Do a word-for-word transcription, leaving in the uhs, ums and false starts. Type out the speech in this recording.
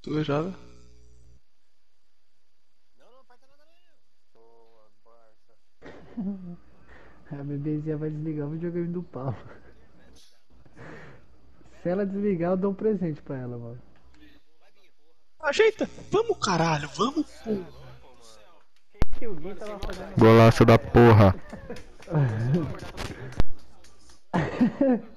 Tu já? A bebezinha vai desligar o videogame do Paulo. Se ela desligar, eu dou um presente pra ela, mano. Ajeita! Vamos, caralho, vamos, pô! Que o Gui tava fazendo. Golaço da porra.